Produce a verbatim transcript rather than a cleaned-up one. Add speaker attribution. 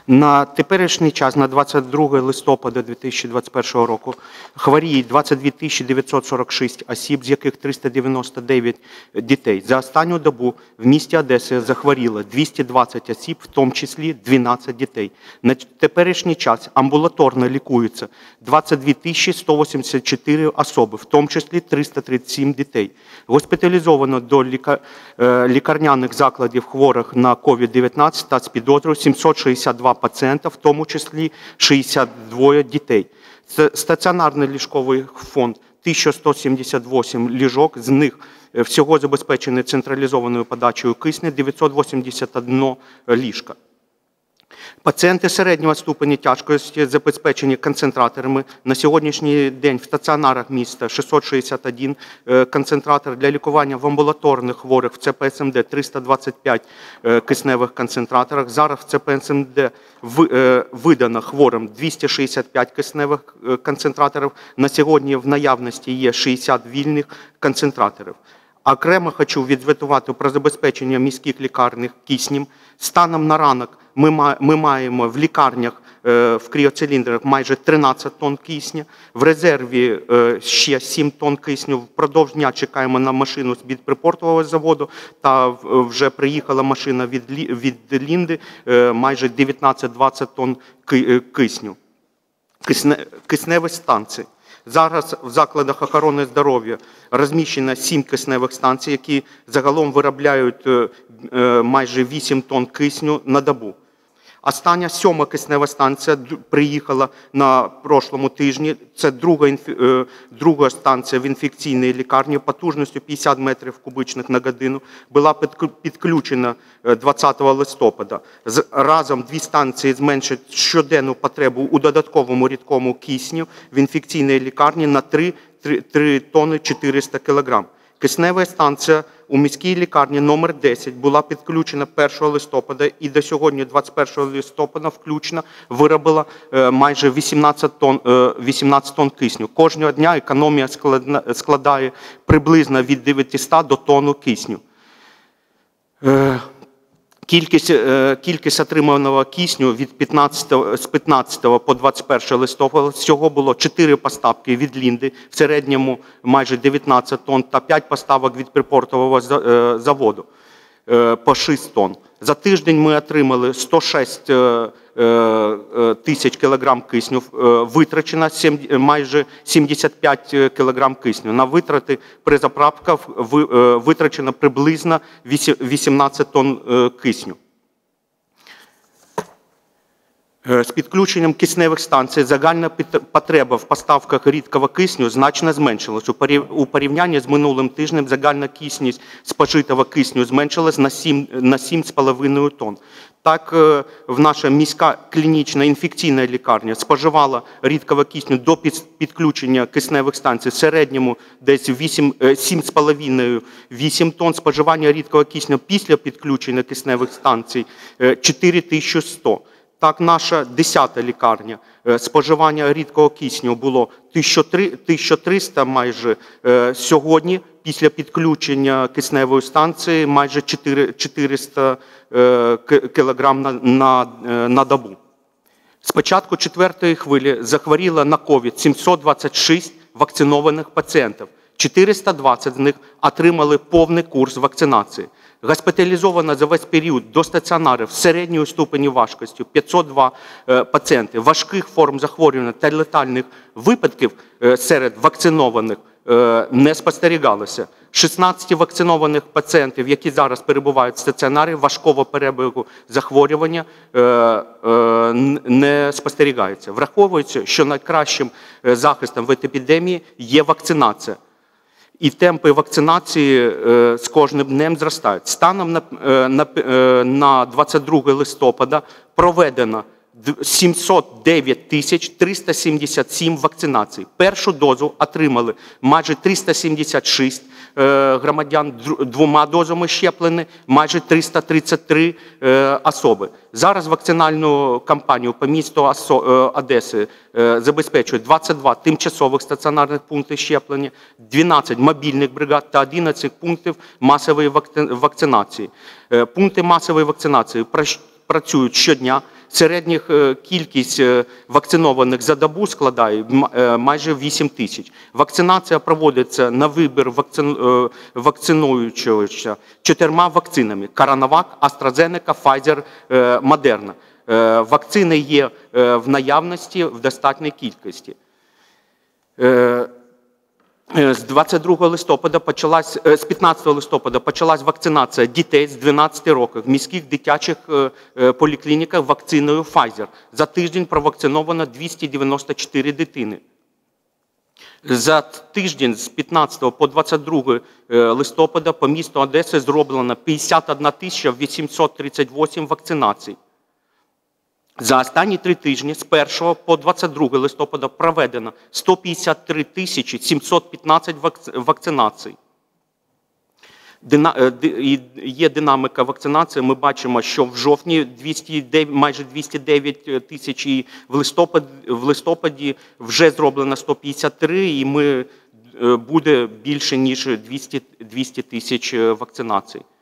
Speaker 1: На теперішній час, на двадцять друге листопада дві тисячі двадцять першого року, хворіє двадцять дві тисячі дев'ятсот сорок шість осіб, з яких триста дев'яносто дев'ять дітей. За останню добу в місті Одеси захворіло двісті двадцять осіб, в тому числі дванадцять дітей. На теперішній час амбулаторно лікуються двадцять дві тисячі сто вісімдесят чотири особи, в тому числі триста тридцять сім дітей. Госпіталізовано до лікарняних закладів хворих на ковід дев'ятнадцять та з підозрою сімсот шістдесят два пацієнта, в тому числі шістдесят два дітей. Стаціонарний ліжковий фонд тисяча сто сімдесят вісім ліжок, з них всього забезпечені централізованою подачею кисню дев'ятсот вісімдесят одне ліжка. Пацієнти середнього ступеня тяжкості забезпечені концентраторами. На сьогоднішній день в стаціонарах міста шістсот шістдесят один концентратор, для лікування в амбулаторних хворих в Це Пе Ес Ем Де триста двадцять п'ять кисневих концентраторів. Зараз в Це Пе Ес Ем Де видано хворим двісті шістдесят п'ять кисневих концентраторів. На сьогодні в наявності є шістдесят вільних концентраторів. Окремо хочу відзвітувати про забезпечення міських лікарень киснем. Станом на ранок ми маємо в лікарнях в кріоциліндрах майже тринадцять тонн кисню, в резерві ще сім тонн кисню. Впродовж дня чекаємо на машину з бідприпортового заводу, та вже приїхала машина від Лінди, майже дев'ятнадцять-двадцять тонн кисню. Кисневі станції. Зараз в закладах охорони здоров'я розміщено сім кисневих станцій, які загалом виробляють майже вісім тонн кисню на добу. Остання сьома киснева станція приїхала на прошлому тижні. Це друга, друга станція в інфекційній лікарні потужністю п'ятдесят метрів кубічних на годину. Була підключена двадцятого листопада. Разом дві станції зменшать щоденну потребу у додатковому рідкому кисню в інфекційній лікарні на три тонни чотириста кілограм. Киснева станція у міській лікарні номер десять була підключена першого листопада і до сьогодні, двадцять першого листопада, включно виробила майже вісімнадцять тонн кисню. Кожного дня економія складає приблизно від дев'ятисот до тонни кисню. Кількість, кількість отриманого кисню від п'ятнадцятого, з п'ятнадцятого по двадцять перше листопада всього було чотири поставки від Лінди, в середньому майже дев'ятнадцять тонн, та п'ять поставок від припортового заводу по шість тонн. За тиждень ми отримали сто шість тисяч кілограм кисню, витрачено майже сімдесят п'ять кілограм кисню. На витрати при заправках витрачено приблизно вісімнадцять тонн кисню. З підключенням кисневих станцій загальна потреба в поставках рідкого кисню значно зменшилась. У порівнянні з минулим тижнем загальна кількість спожитого кисню зменшилась на сім з половиною тонн. Так, в наша міська клінічна інфекційна лікарня споживала рідкого кисню до підключення кисневих станцій в середньому десь сім з половиною - вісім тонн, споживання рідкого кисню після підключення кисневих станцій чотири тисячі сто. Так, наша десята лікарня, споживання рідкого кисню було тисяча триста майже, сьогодні після підключення кисневої станції майже чотириста кілограм на, на, на добу. З початку четвертої хвилі захворіло на ковід сімсот двадцять шість вакцинованих пацієнтів. чотириста двадцять з них отримали повний курс вакцинації. Госпіталізовано за весь період до стаціонарів середньої ступені важкості п'ятсот два пацієнти. Важких форм захворювання та летальних випадків серед вакцинованих не спостерігалося. шістнадцять вакцинованих пацієнтів, які зараз перебувають в стаціонарі, важкого перебігу захворювання не спостерігається. Враховується, що найкращим захистом від епідемії є вакцинація. І темпи вакцинації з кожним днем зростають. Станом на, на, на двадцять друге листопада проведено сімсот дев'ять тисяч триста сімдесят сім вакцинацій. Першу дозу отримали майже триста сімдесят шість громадян, двома дозами щеплені майже триста тридцять три особи. Зараз вакцинальну кампанію по місту Одеси забезпечують двадцять два тимчасових стаціонарних пункти щеплення, дванадцять мобільних бригад та одинадцять пунктів масової вакцинації. Пункти масової вакцинації працюють щодня. Середня кількість вакцинованих за добу складає майже вісім тисяч. Вакцинація проводиться на вибір вакцинуючого чотирма вакцинами – CoronaVac, AstraZeneca, Pfizer, Moderna. Вакцини є в наявності в достатній кількості. З двадцять другого листопада почалась, з п'ятнадцятого листопада почалась вакцинація дітей з дванадцяти років в міських дитячих поліклініках вакциною Pfizer. За тиждень провакциновано двісті дев'яносто чотири дитини. За тиждень з п'ятнадцятого по двадцять друге листопада по місту Одеси зроблено п'ятдесят одна тисяча вісімсот тридцять вісім вакцинацій. За останні три тижні з першого по двадцять друге листопада проведено сто п'ятдесят три тисячі сімсот п'ятнадцять вакцинацій. Є динаміка вакцинації. Ми бачимо, що в жовтні двісті дев'ять, майже двісті дев'ять тисяч, і в листопаді, в листопаді вже зроблено сто п'ятдесят три, і ми, буде більше, ніж двісті тисяч вакцинацій.